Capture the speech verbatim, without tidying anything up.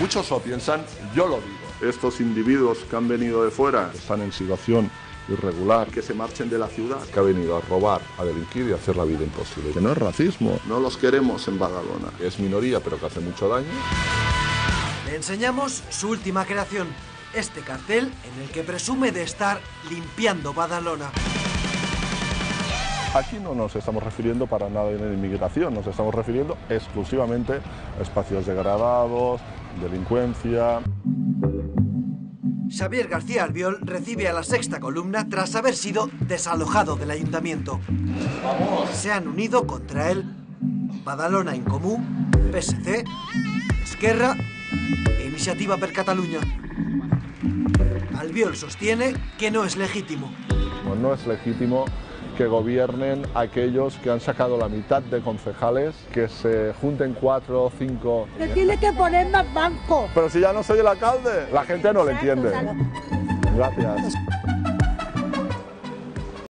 Muchos lo piensan, yo lo digo. Estos individuos que han venido de fuera, Están en situación irregular, que se marchen de la ciudad, que ha venido a robar, a delinquir y a hacer la vida imposible. Que no es racismo, no los queremos en Badalona. es minoría pero que hace mucho daño. Le enseñamos su última creación, este cartel en el que presume de estar limpiando Badalona. Aquí no nos estamos refiriendo para nada a la inmigración, nos estamos refiriendo exclusivamente a espacios degradados, delincuencia. Xavier García Albiol recibe a la Sexta Columna tras haber sido desalojado del ayuntamiento. Se han unido contra él Badalona en Comú, P S C, Esquerra e Iniciativa per Catalunya. Albiol sostiene que no es legítimo. No, no es legítimo que gobiernen aquellos que han sacado la mitad de concejales, que se junten cuatro o cinco... Que tiene que poner más banco. Pero si ya no soy el alcalde, la gente no lo entiende. Gracias.